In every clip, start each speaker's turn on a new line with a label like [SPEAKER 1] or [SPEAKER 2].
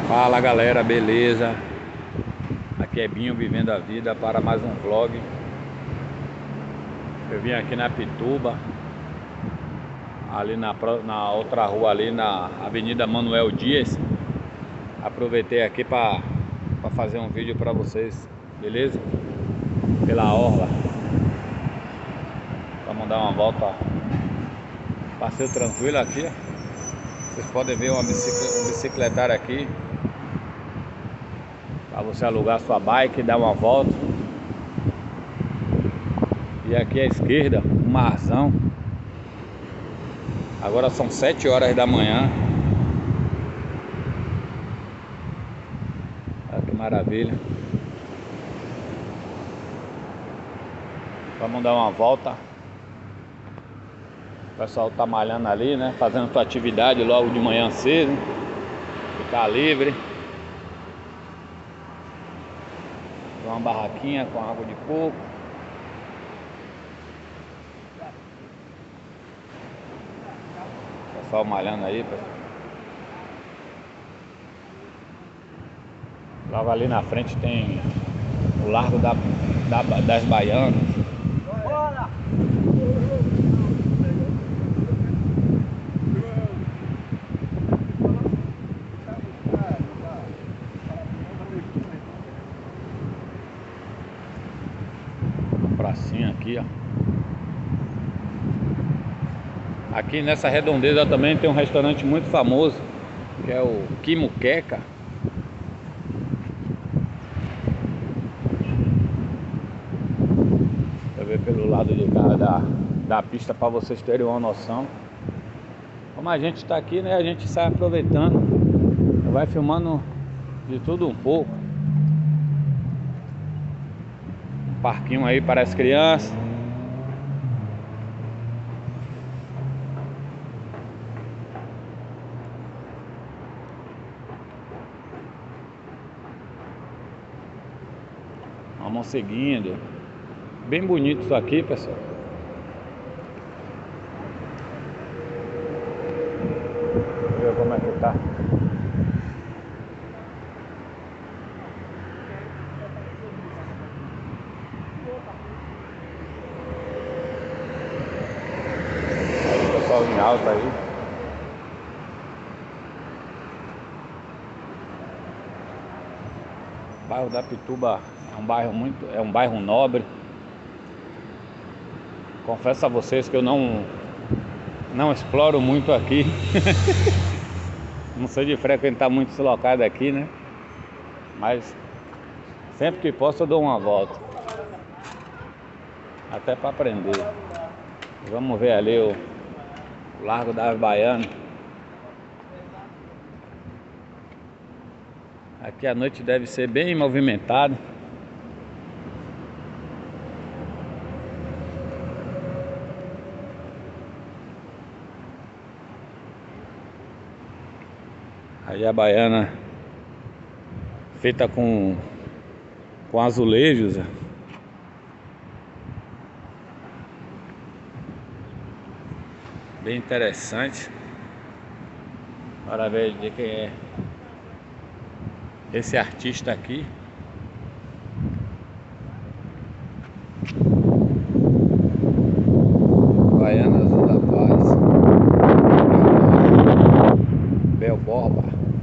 [SPEAKER 1] Fala galera, beleza? Aqui é Binho vivendo a vida para mais um vlog. Eu vim aqui na Pituba, ali na outra rua, ali na Avenida Manuel Dias. Aproveitei aqui para fazer um vídeo para vocês, beleza? Pela orla. Vamos dar uma volta. Passeio tranquilo aqui, ó. Vocês podem ver um bicicletário aqui para você alugar sua bike e dar uma volta. E aqui à esquerda, um marzão. Agora são 7 horas da manhã. Olha que maravilha. Vamos dar uma volta. O pessoal tá malhando ali, né? Fazendo sua atividade logo de manhã cedo. Ficar livre. Tem uma barraquinha com água de coco. Pessoal malhando aí, pessoal. Logo ali na frente tem o Largo das Baianas. Uma pracinha aqui, ó. Aqui nessa redondeza também tem um restaurante muito famoso, que é o Quimuqueca. Deixa eu ver pelo lado de cá da pista para vocês terem uma noção. Como a gente está aqui, né? A gente sai aproveitando, vai filmando de tudo um pouco. Um parquinho aí para as crianças. Vamos seguindo. Bem bonito isso aqui, pessoal. Deixa eu ver como é que tá. Aí o pessoal em alta aí. O bairro da Pituba é um bairro nobre. Confesso a vocês que eu não exploro muito aqui. Não sou de frequentar muitos locais daqui, né? Mas sempre que posso eu dou uma volta. Até para aprender. Vamos ver ali o Largo das Baianas. Aqui a noite deve ser bem movimentada. Aí a baiana feita com azulejos. Bem interessante. Bora ver de quem é esse artista aqui. Baiana Azul da Paz. Bel Borba.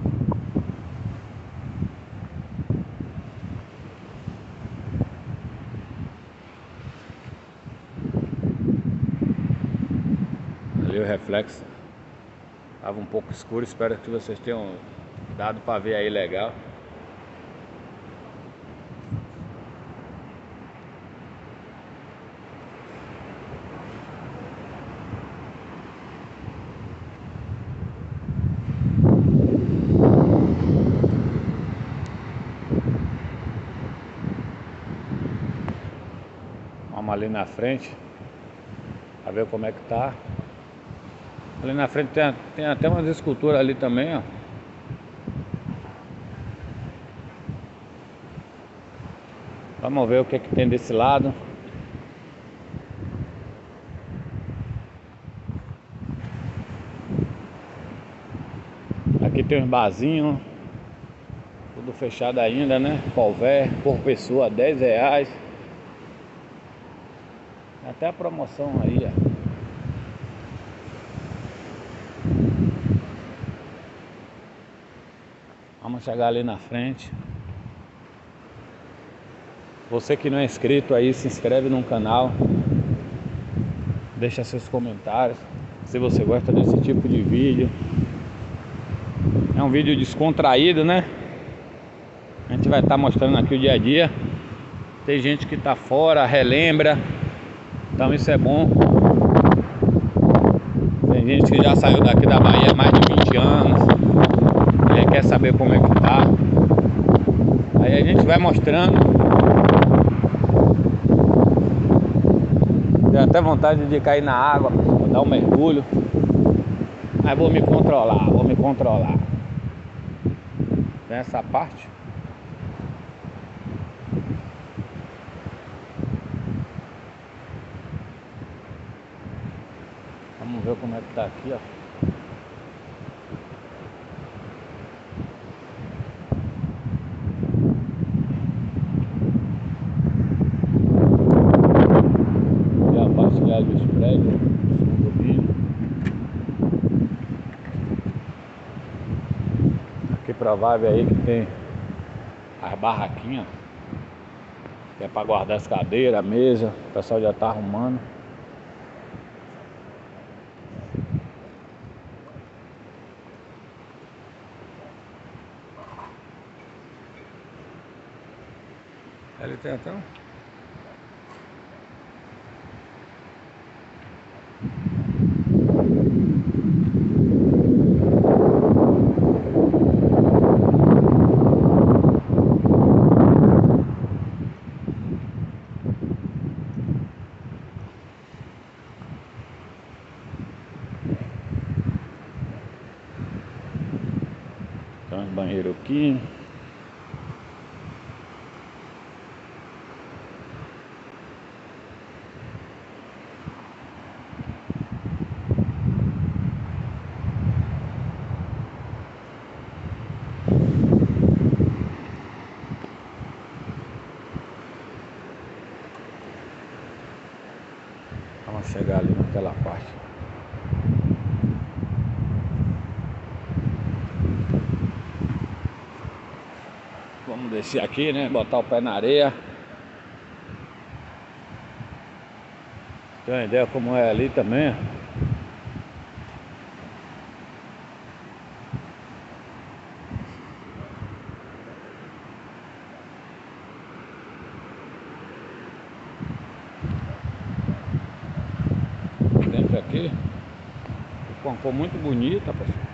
[SPEAKER 1] Ali o reflexo estava um pouco escuro. Espero que vocês tenham dado para ver aí legal. Vamos ali na frente para ver como é que tá. Ali na frente tem até umas esculturas ali também, ó. Vamos ver o que tem desse lado. Aqui tem uns barzinhos. Tudo fechado ainda, né? Polvé por pessoa R$10. Até a promoção aí, ó. Vamos chegar ali na frente. Você que não é inscrito aí, se inscreve no canal. Deixa seus comentários se você gosta desse tipo de vídeo. É um vídeo descontraído, né? A gente vai estar mostrando aqui o dia a dia. Tem gente que tá fora, relembra. Então isso é bom. Tem gente que já saiu daqui da Bahia há mais de 20 anos. Aí quer saber como é que tá. Aí a gente vai mostrando. Tenho até vontade de cair na água, dar um mergulho. Mas vou me controlar, vou me controlar. Tem essa parte. Vamos ver como é que tá aqui, ó. E a parte lá dos prédios, dos condomínios. Aqui provável aí que tem as barraquinhas, que é para guardar as cadeiras, a mesa. O pessoal já tá arrumando. Ali tem até um... Tem uns banheiros aqui. Vamos chegar ali naquela parte. Vamos descer aqui, né? Botar o pé na areia. Tem uma ideia como é ali também. Dentro aqui. Ficou uma cor muito bonita, pessoal.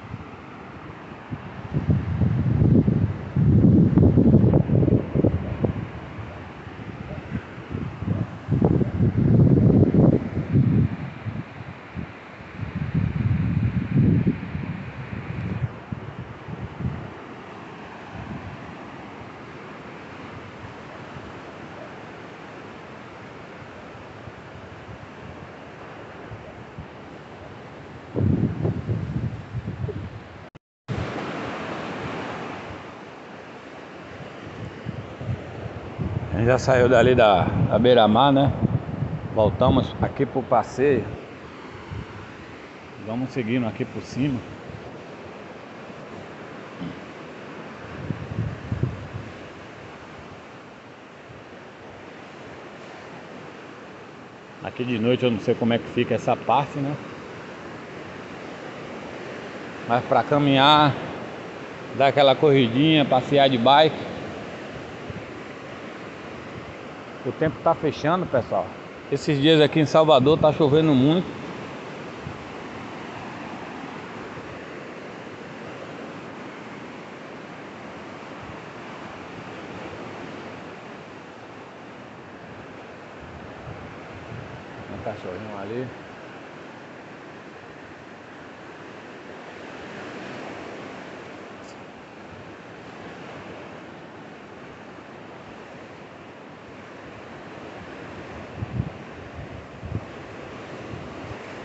[SPEAKER 1] A gente já saiu dali da beira-mar, né? Voltamos aqui pro passeio. Vamos seguindo aqui por cima. Aqui de noite eu não sei como é que fica essa parte, né? Mas para caminhar, dar aquela corridinha, passear de bike. O tempo tá fechando, pessoal. Esses dias aqui em Salvador tá chovendo muito. Um cachorrinho ali.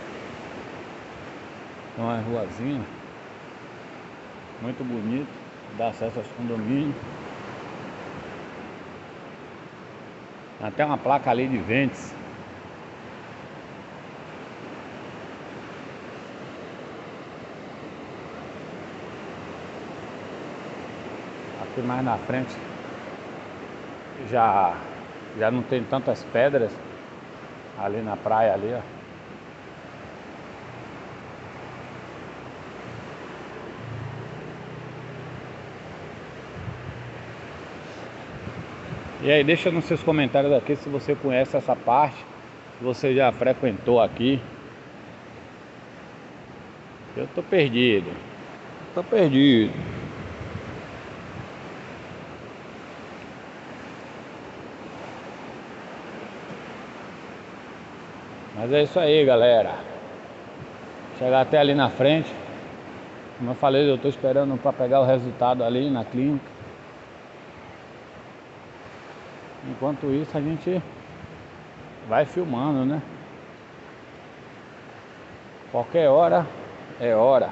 [SPEAKER 1] Uma ruazinha muito bonita. dá acesso aos condomínios. Tem até uma placa ali de ventos. Aqui mais na frente já não tem tantas pedras ali na praia ali, ó. E aí, deixa nos seus comentários aqui se você conhece essa parte, se você já frequentou aqui. Eu tô perdido. Tô perdido. Mas é isso aí, galera. Chegar até ali na frente. Como eu falei, eu tô esperando para pegar o resultado ali na clínica. Enquanto isso a gente vai filmando, né? Qualquer hora é hora.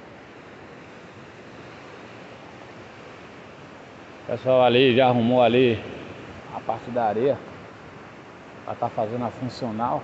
[SPEAKER 1] O pessoal ali já arrumou ali a parte da areia para tá fazendo a funcional.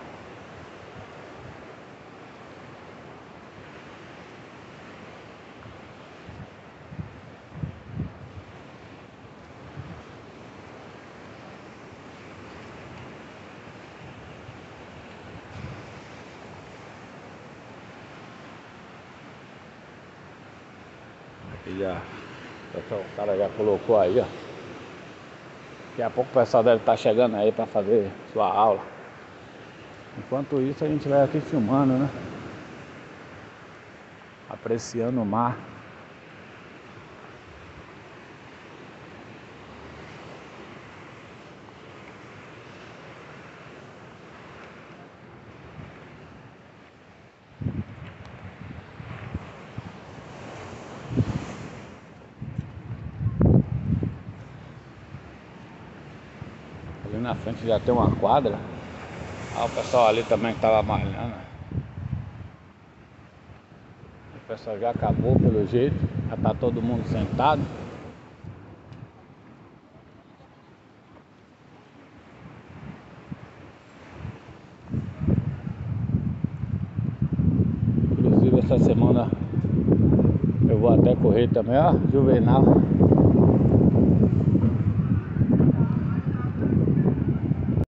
[SPEAKER 1] Aqui já, o cara já colocou aí, ó. Daqui a pouco o pessoal deve estar chegando aí para fazer sua aula. Enquanto isso a gente vai aqui filmando, né? Apreciando o mar. Ali na frente já tem uma quadra. Ah, o pessoal ali também estava malhando. O pessoal já acabou pelo jeito. Já tá todo mundo sentado. Inclusive essa semana eu vou até correr também, ó, Juvenal.